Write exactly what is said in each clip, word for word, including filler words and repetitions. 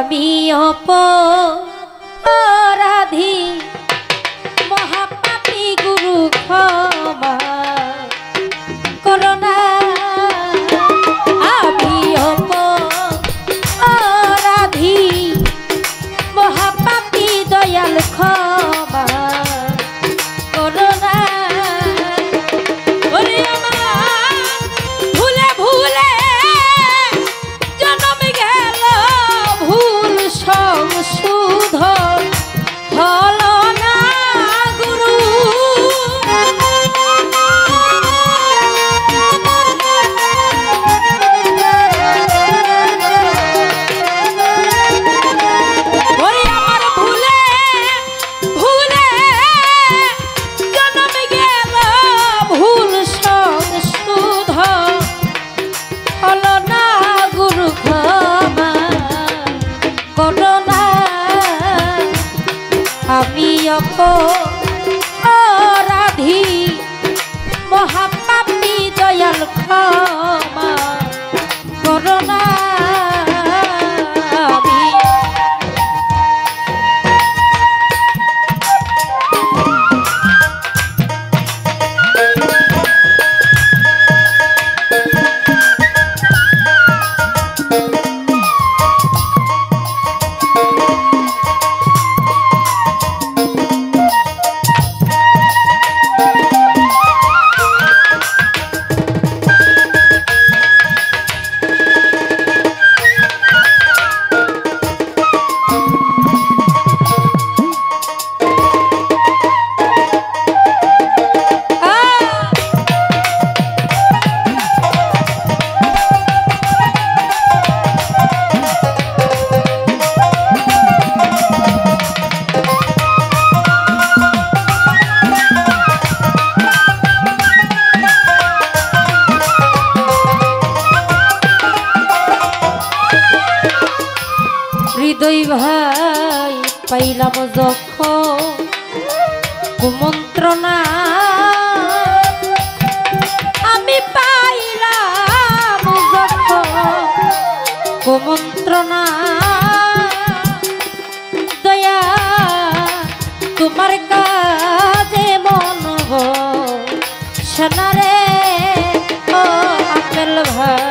আমি অপরাধী মহাপাপী গুরু ক্ষমা করোনা। আমি অপরাধী মহাপাপী দয়াল ক্ষমা করোনা। ওরে আমার ভুলে ভুলে জন্ম গেল, ভুল সংশোধন হলো না গুরু। ওরে আমার ভুলে ভুলে জন্ম গেল, ভুল সংশোধন হলো না গুরু ক্ষমা করোনা। আমি অপরাধী মহাপাপী দয়াল ক্ষমা করোনা। আমি হৃদয় ভাই পাইলাম যখন কুমন্ত্রণা, আমি পাইলাম যখন কুমন্ত্রণা। দয়া তোমার কাজে মন সোনারে ও আপেল ভাই।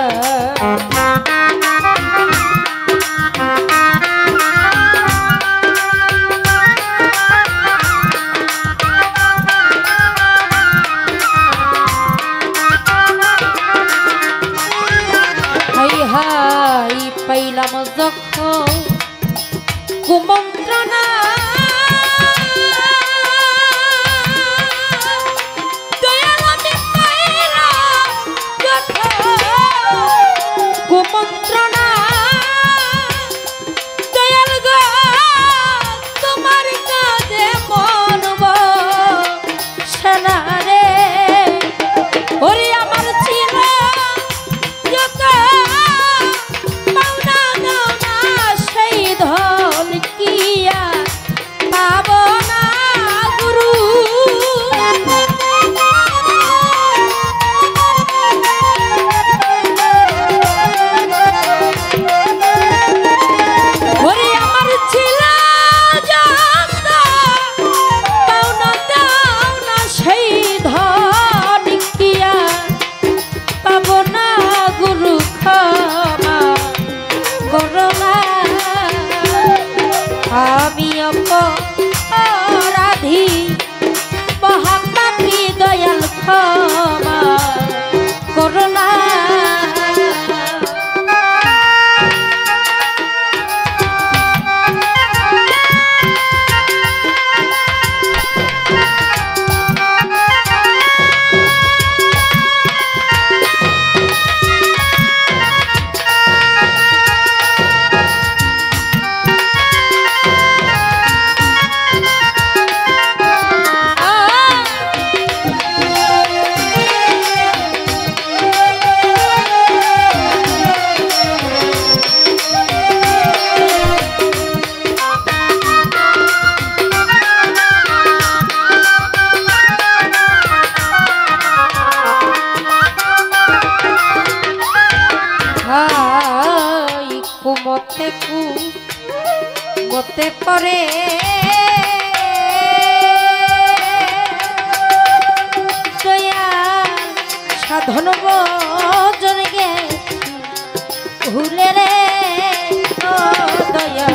হাই পাইলাম যখন কুমন্ত্রণা, দয়াল আমি পাইলাম যখন কুমন্ত্রণা। দয়াল গো তোমার কাজে মনব সোনারে। ওরে আমার ছিল যত পাওনা দাওনা, সেই ধন কিয়া পাবো না গুরু। ওরে আমার ছিল যত পাওনা দাওনা, সেই ধন কিয়া পাবো না গুরু ক্ষমা করোনা। আমি অপরাধী মহাপাপী দয়াল ক্ষমা করোনা। মতে কু মতে পরে দয়াল সাধন বজন গে ভুলে রে ও দয়াল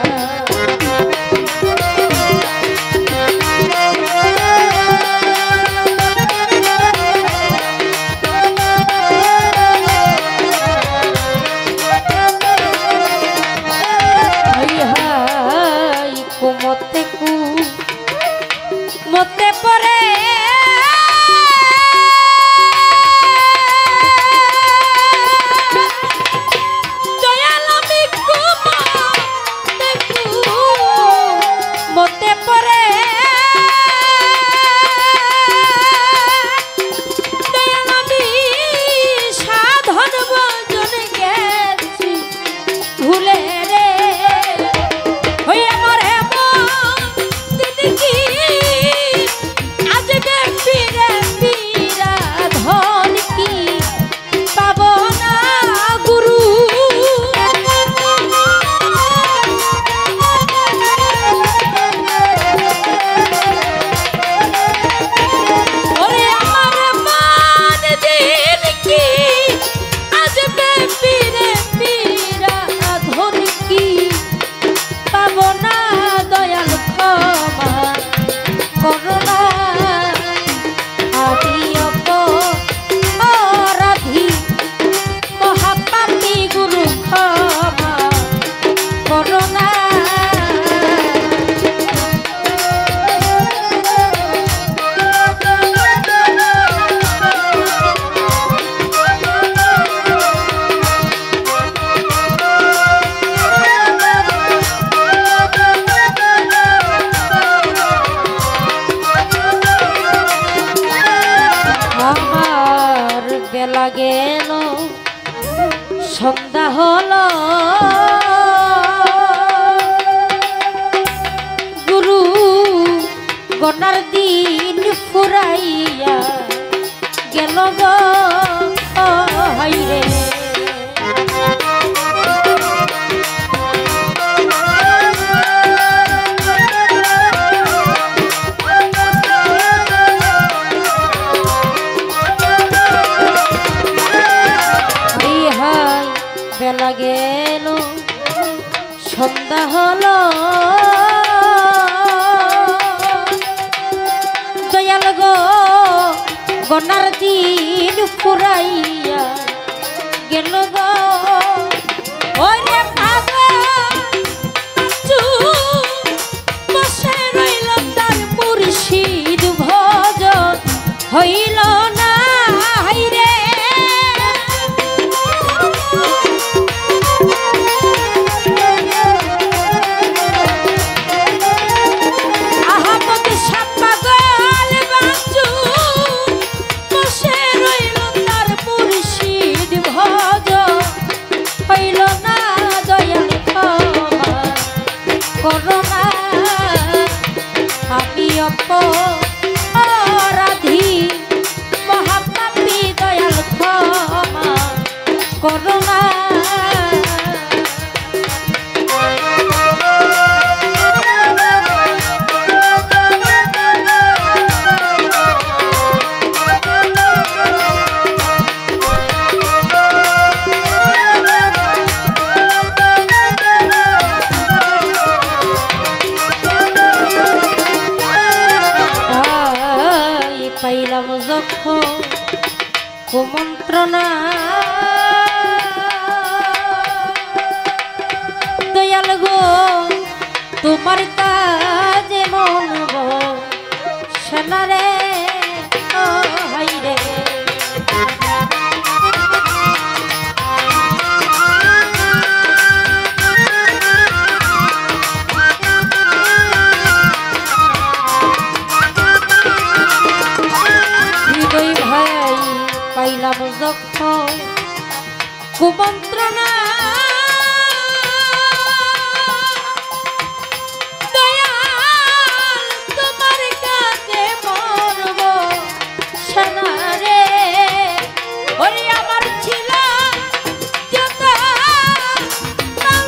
মতে কু মতে পরে দয়াল আমি কু মতে কু মতে পরে দয়াল আমি সাধন ভজন গেছি ভুলে রে ওই আমার গেল সন্ধ্যা হলো গুরু গনার দিন ফুরাইয়া গেল গো হাইরে বেলা গেল সন্ধ্যা হলো দয়াল গো গনার দিন ফুরাইয়া গেল গো ওরে বসে রইল তার মুর্শিদ ভজন হইল না হাইরে রাধি মহাপাপী দয়াল ক্ষমা করুণা পাইলাম যখন কুমন্ত্রণা দয়াল গো তোমার কাজে মন সেনারে হাইরে পাইলাম যখন কুমন্ত্রণা দয়াল তোমার কাছে মরব সেনারে ওরে আমার ছিল যত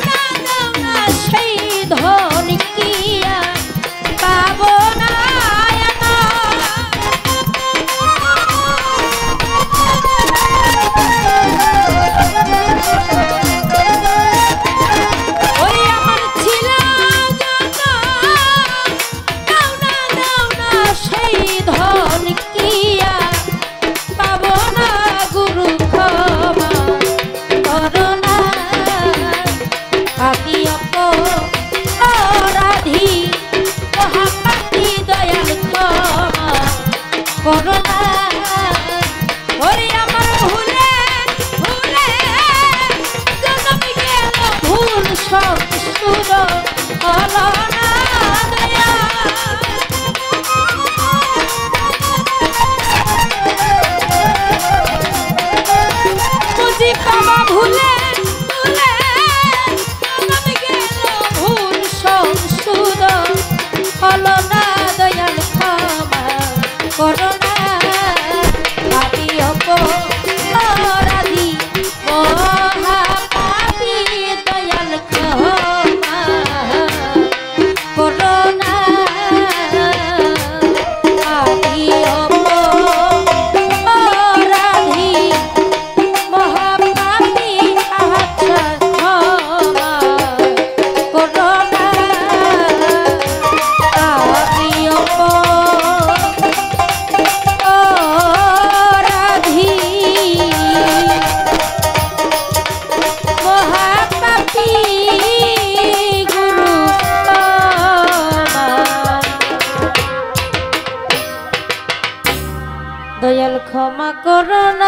করোনা